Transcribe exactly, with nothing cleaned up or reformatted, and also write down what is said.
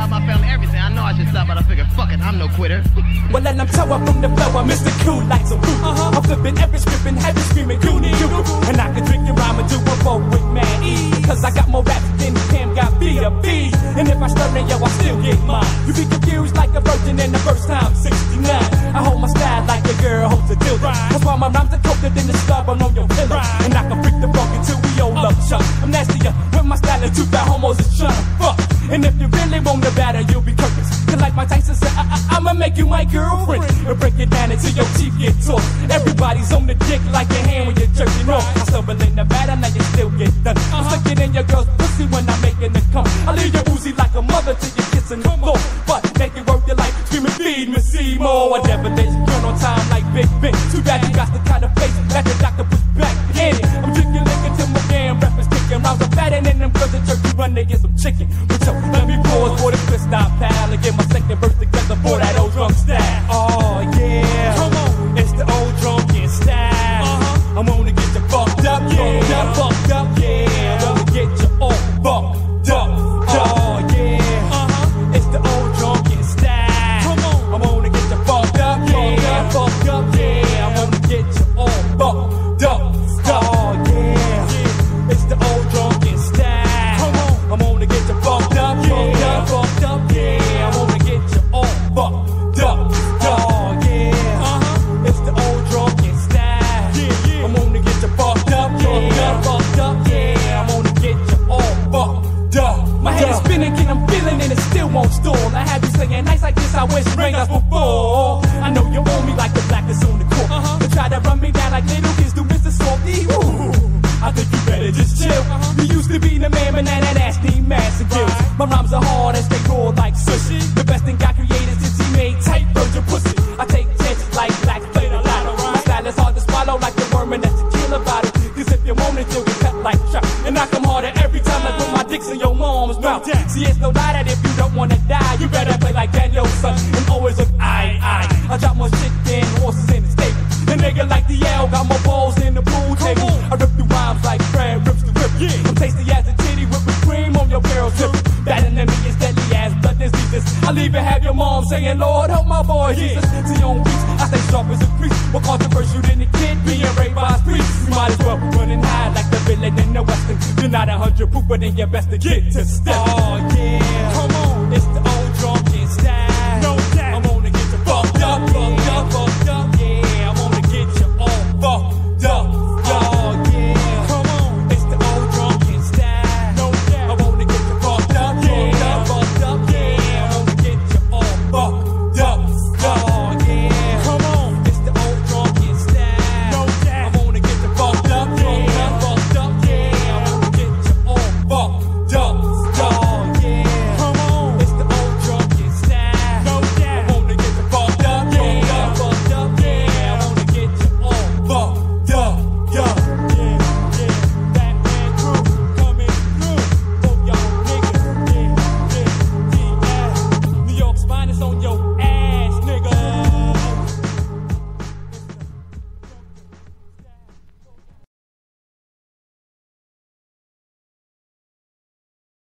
about my family, everything. I know I should stop, but I figured, fuck it, I'm no quitter. Well, let them tell up from the floor, Mister Cool like some food. Uh-huh. I'm flipping every script and heavy screaming, Goonie, you. And I can drink your rhyme and do a roll with man E. Cause I got more raps than Cam got B to B. And if I stutter, yo, I still get mine. You be confused like a virgin in the first time, sixty-nine. I hold my style like a girl holds a dildo. That's why my rhymes are colder than the star on your pillow. And I can freak the funk until we all love chuck. I'm nastier with my style and two fat homos is trying to fuck. And if you really want the battle, you'll be curtains. Cause like my Tyson said, I I I'ma make you my girlfriend. And break it down until your teeth get taught. Everybody's on the dick like your hand when you're jerking off. I stumble in the battle, now you still get done. I'm sticking in your girl's pussy when I'm making it come. I leave you oozy like a mother till you're kissing the floor. But make it worth your life, screaming feed me, see more. I never let you turn on time like Big Ben. Too bad you got the kind of face that the doctor puts back in it. I'm drinking liquor till my damn rep is kicking. Rounds are fatting in them girls at church, you run, they get some chicken. But yo, let me pause for the twist stop pal and get my second verse together for that old drunk style. Oh yeah, come on, it's the old drunken style. Uh-huh. I'm gonna get you fucked up, yeah, fucked up, yeah. I'm gonna get you all fucked up. Oh yeah, uh-huh. It's the old drunken style. Come on, I'm gonna get you fucked up, yeah, fucked up, yeah. I'm gonna get you all fucked up. Oh yeah, it's the old drunken style. Come on, I'm gonna get you fucked up, yeah, fucked up, yeah. I'm gonna get you all fucked up. Oh yeah, uh-huh. It's the old drunken style. Yeah, yeah. I'm gonna get you fucked up, yeah, fucked up, yeah. I'm gonna get you all fucked up. My head is spinning, and I'm feeling and it still won't stall. I have you singing nights like this, I wish rain got before. I know you want me like the black that's on the court. Uh-huh. To try to run me down like little kids do Mister Salty. Ooh, I think you better just chill. Uh-huh. You used to be the man, but now that ass need massive gills. Right. My rhymes are hard as they roll like sushi. The best thing I created since he made tight virgin pussy. I take chances like black play the lotto. My style is hard to swallow like the worm in that tequila bottle. Cause if you want it, you'll get cut like chop. And I come harder every time I put my dicks in your mom's mouth. See, it's no lie that if you don't wanna die, you better play like Daniel, son. And always look aye, aye. I drop more shit than horses in the stable. And nigga like the L, got more balls in the pool table. I rip through rhymes like Fred rips the rip. Yeah. I'm tasty as a titty, whipping cream on your girl's tip. Better than me is deadly as blood diseases. I'll even have your mom saying, Lord, help my boy Jesus. See on beats, I stay sharp as a priest. More controversial than the kid being raped by a priest. You might as well running high like the villain in the western. You're not a hundred proof, but then you're best to get to step. Oh yeah, come on, it's the